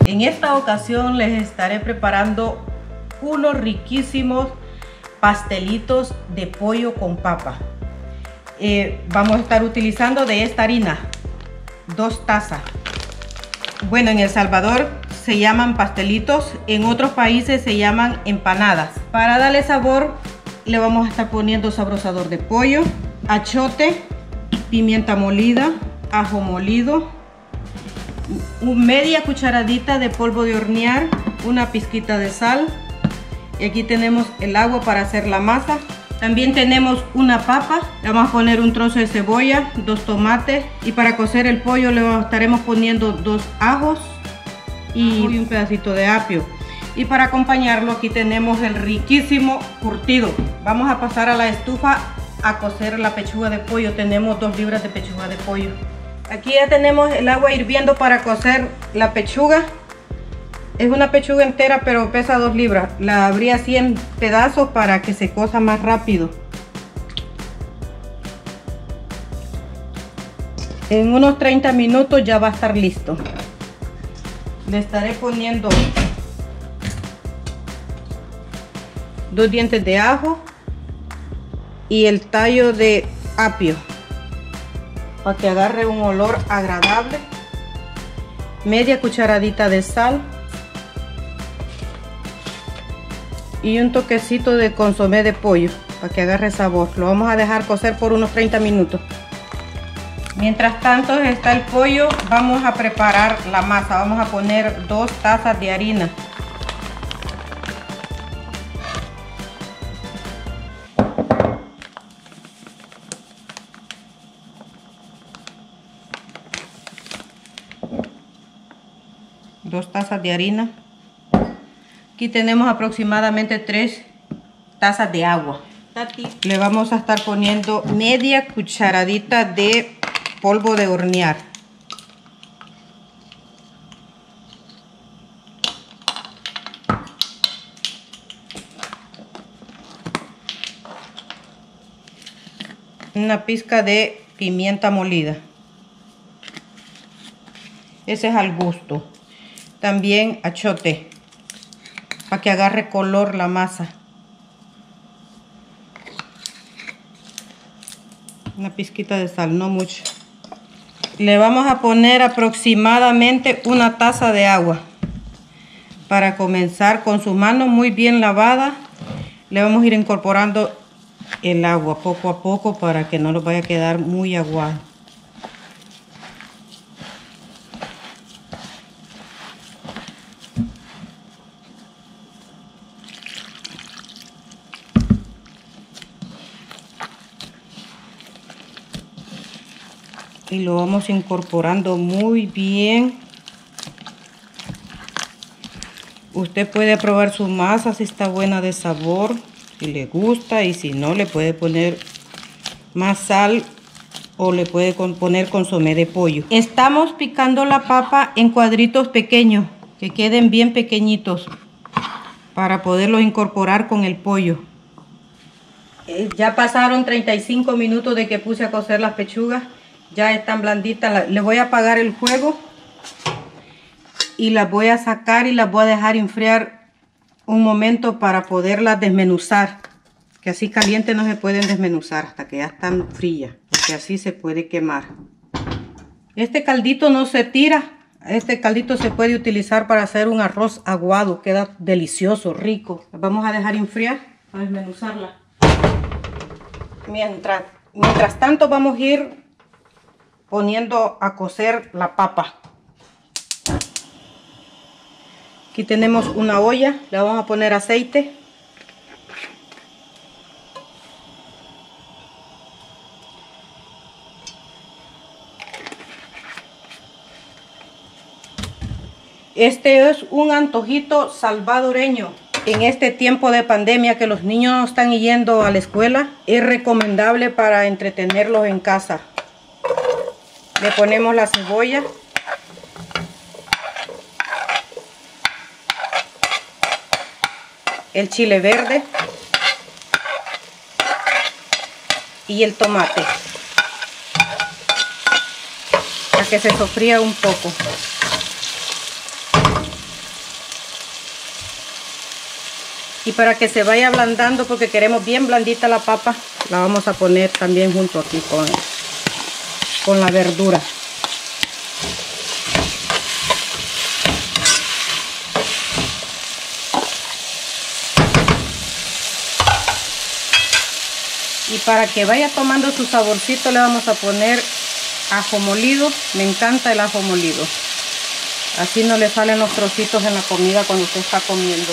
En esta ocasión les estaré preparando unos riquísimos pastelitos de pollo con papa. Vamos a estar utilizando de esta harina 2 tazas. Bueno, en El Salvador se llaman pastelitos, en otros países se llaman empanadas. Para darle sabor le vamos a estar poniendo sabrozador de pollo, achote, pimienta molida, ajo molido, media cucharadita de polvo de hornear, una pizquita de sal, y aquí tenemos el agua para hacer la masa. También tenemos una papa, le vamos a poner un trozo de cebolla, 2 tomates, y para cocer el pollo le estaremos poniendo 2 ajos y un pedacito de apio. Y para acompañarlo aquí tenemos el riquísimo curtido. Vamos a pasar a la estufa a cocer la pechuga de pollo. Tenemos 2 libras de pechuga de pollo. Aquí ya tenemos el agua hirviendo para cocer la pechuga. Es una pechuga entera, pero pesa 2 libras. La abrí así en pedazos para que se cosa más rápido. En unos 30 minutos ya va a estar listo. Le estaré poniendo 2 dientes de ajo y el tallo de apio para que agarre un olor agradable. Media cucharadita de sal y un toquecito de consomé de pollo para que agarre sabor. Lo vamos a dejar cocer por unos 30 minutos. Mientras tanto está el pollo, vamos a preparar la masa. Vamos a poner 2 tazas de harina. Dos tazas de harina. Aquí tenemos aproximadamente 3 tazas de agua. Le vamos a estar poniendo media cucharadita de polvo de hornear. Una pizca de pimienta molida. Ese es al gusto. También achote para que agarre color la masa. Una pizquita de sal, no mucho. Le vamos a poner aproximadamente 1 taza de agua. Para comenzar, con sus manos muy bien lavadas, le vamos a ir incorporando el agua poco a poco para que no nos vaya a quedar muy aguado. Y lo vamos incorporando muy bien. Usted puede probar su masa si está buena de sabor, si le gusta, y si no le puede poner más sal o le puede poner consomé de pollo. Estamos picando la papa en cuadritos pequeños, que queden bien pequeñitos para poderlos incorporar con el pollo. Ya pasaron 35 minutos de que puse a cocer las pechugas. Ya están blanditas. Le voy a apagar el fuego y las voy a sacar y las voy a dejar enfriar un momento para poderlas desmenuzar, que así caliente no se pueden desmenuzar hasta que ya están frías, porque así se puede quemar. Este caldito no se tira. Este caldito se puede utilizar para hacer un arroz aguado, queda delicioso, rico. Las vamos a dejar enfriar para desmenuzarla. Mientras tanto vamos a ir poniendo a cocer la papa. Aquí tenemos una olla, le vamos a poner aceite. Este es un antojito salvadoreño. En este tiempo de pandemia que los niños no están yendo a la escuela, es recomendable para entretenerlos en casa. Le ponemos la cebolla, el chile verde y el tomate para que se sofría un poco. Y para que se vaya ablandando, porque queremos bien blandita la papa, la vamos a poner también junto aquí con la verdura. Y para que vaya tomando su saborcito le vamos a poner ajo molido. Me encanta el ajo molido. Así no le salen los trocitos en la comida cuando usted está comiendo.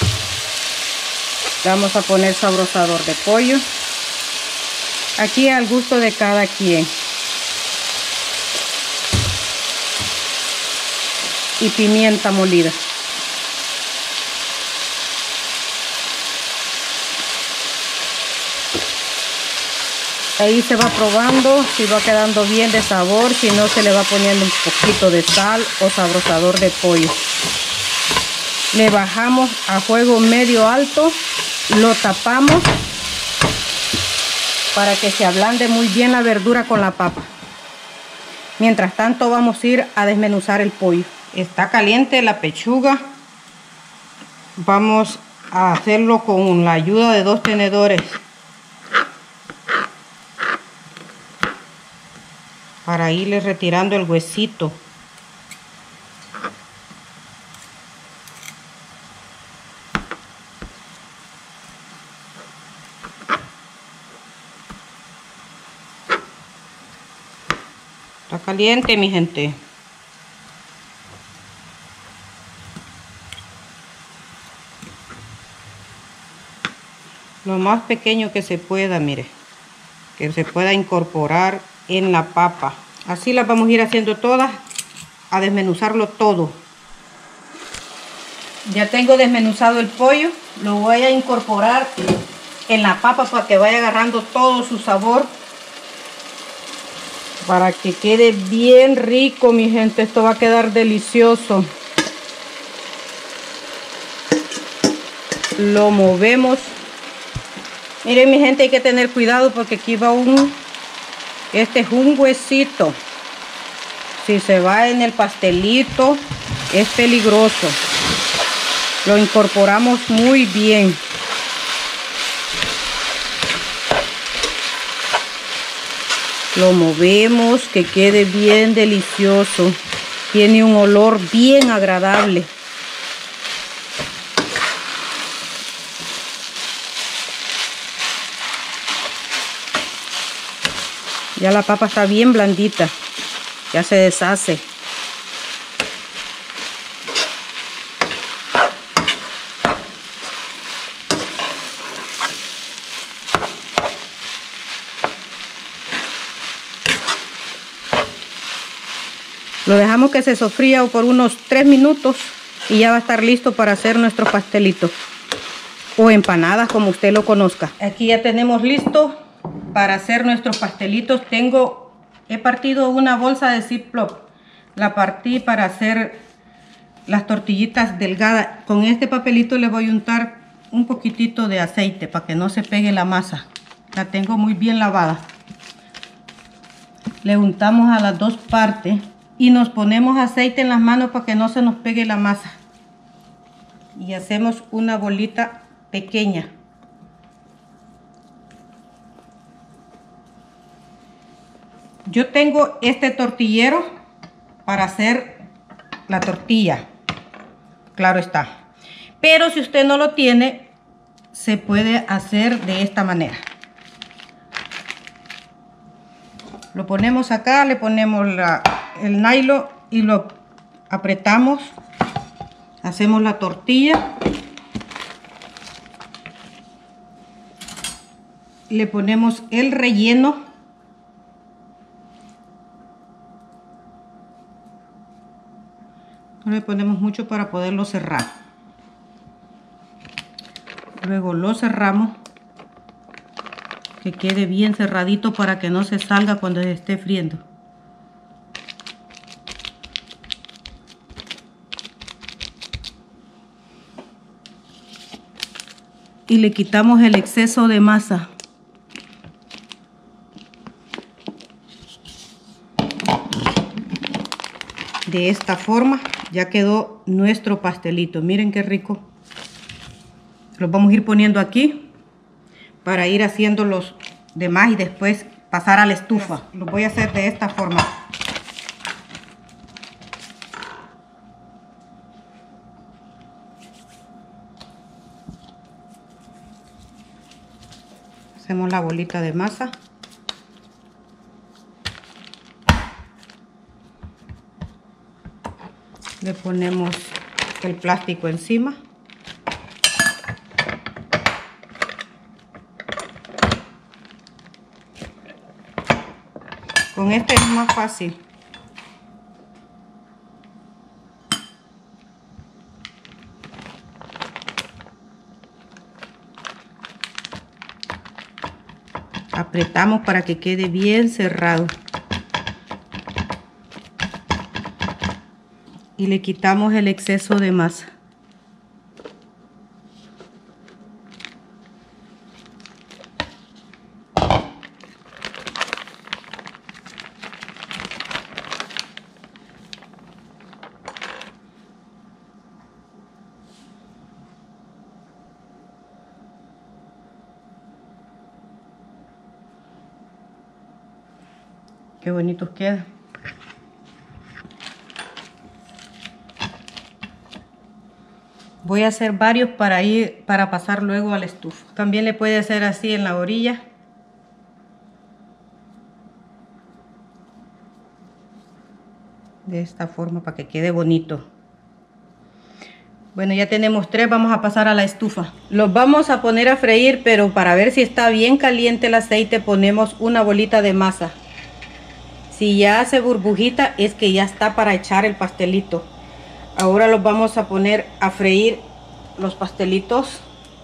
Le vamos a poner sabrozador de pollo. Aquí al gusto de cada quien. Y pimienta molida. Ahí se va probando si va quedando bien de sabor, si no se le va poniendo un poquito de sal o sabrozador de pollo. Le bajamos a fuego medio alto, lo tapamos para que se ablande muy bien la verdura con la papa. Mientras tanto vamos a ir a desmenuzar el pollo. Está caliente la pechuga. Vamos a hacerlo con la ayuda de 2 tenedores. Para irle retirando el huesito. Está caliente, mi gente. Lo más pequeño que se pueda, mire. Que se pueda incorporar en la papa. Así las vamos a ir haciendo todas, a desmenuzarlo todo. Ya tengo desmenuzado el pollo, lo voy a incorporar en la papa para que vaya agarrando todo su sabor, para que quede bien rico, mi gente. Esto va a quedar delicioso. Lo movemos. Miren, mi gente, hay que tener cuidado porque aquí va este es un huesito. Si se va en el pastelito, es peligroso. Lo incorporamos muy bien. Lo movemos, que quede bien delicioso. Tiene un olor bien agradable. Ya la papa está bien blandita. Ya se deshace. Lo dejamos que se sofría por unos 3 minutos y ya va a estar listo para hacer nuestro pastelito o empanadas, como usted lo conozca. Aquí ya tenemos listo para hacer nuestros pastelitos. He partido una bolsa de Ziploc. La partí para hacer las tortillitas delgadas. Con este papelito le voy a untar un poquitito de aceite para que no se pegue la masa. La tengo muy bien lavada. Le untamos a las 2 partes y nos ponemos aceite en las manos para que no se nos pegue la masa. Y hacemos una bolita pequeña. Yo tengo este tortillero para hacer la tortilla, claro está. Pero si usted no lo tiene, se puede hacer de esta manera. Lo ponemos acá, le ponemos el nylon y lo apretamos. Hacemos la tortilla. Le ponemos el relleno. No le ponemos mucho para poderlo cerrar. Luego lo cerramos, que quede bien cerradito para que no se salga cuando se esté friendo. Y le quitamos el exceso de masa. De esta forma ya quedó nuestro pastelito. Miren qué rico. Los vamos a ir poniendo aquí para ir haciendo los demás y después pasar a la estufa. Los voy a hacer de esta forma. Hacemos la bolita de masa. Le ponemos el plástico encima. Con este es más fácil. Apretamos para que quede bien cerrado. Y le quitamos el exceso de masa. Qué bonitos quedan. Voy a hacer varios para pasar luego a la estufa. También le puede hacer así en la orilla. De esta forma para que quede bonito. Bueno, ya tenemos 3, vamos a pasar a la estufa. Los vamos a poner a freír, pero para ver si está bien caliente el aceite ponemos una bolita de masa. Si ya hace burbujita es que ya está para echar el pastelito. Ahora los vamos a poner a freír los pastelitos.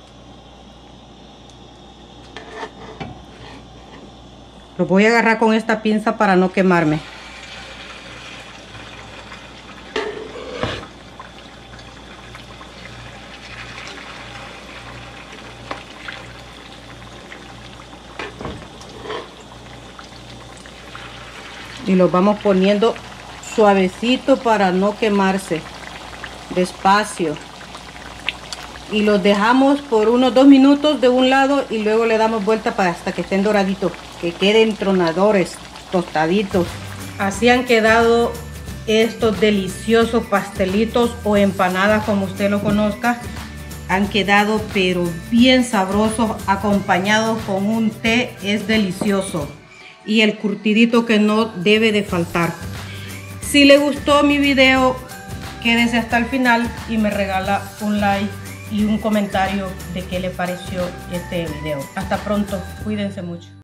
Los voy a agarrar con esta pinza para no quemarme. Y los vamos poniendo suavecito para no quemarse. Despacio. Y los dejamos por unos 2 minutos de un lado y luego le damos vuelta para hasta que estén doraditos. Que queden tronadores, tostaditos. Así han quedado estos deliciosos pastelitos o empanadas, como usted lo conozca. Han quedado pero bien sabrosos, acompañados con un té, es delicioso. Y el curtidito que no debe de faltar. Si le gustó mi video, quédese hasta el final y me regala un like y un comentario de qué le pareció este video. Hasta pronto, cuídense mucho.